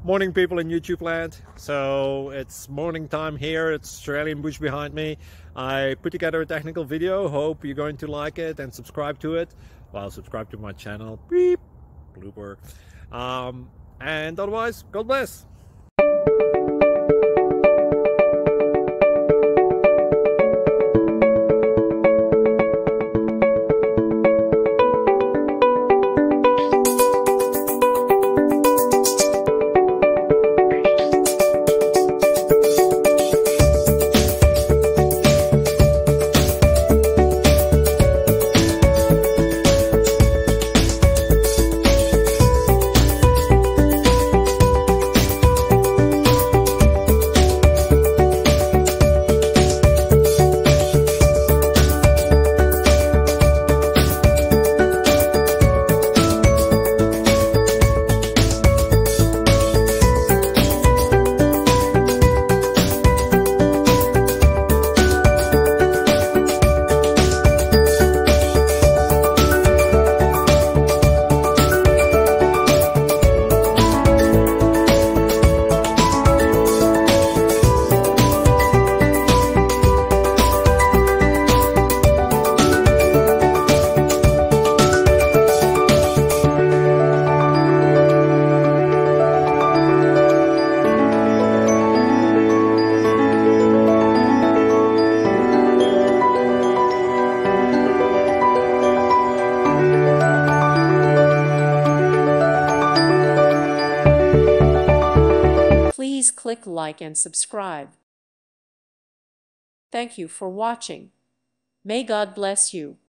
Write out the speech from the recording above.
Morning, people in YouTube land. So it's morning time here. It's Australian bush behind me. I put together a technical video. Hope you're going to like it and subscribe to it. Well, subscribe to my channel. Beep. Blooper. And otherwise, God bless. Please click like and subscribe. Thank you for watching. May God bless you.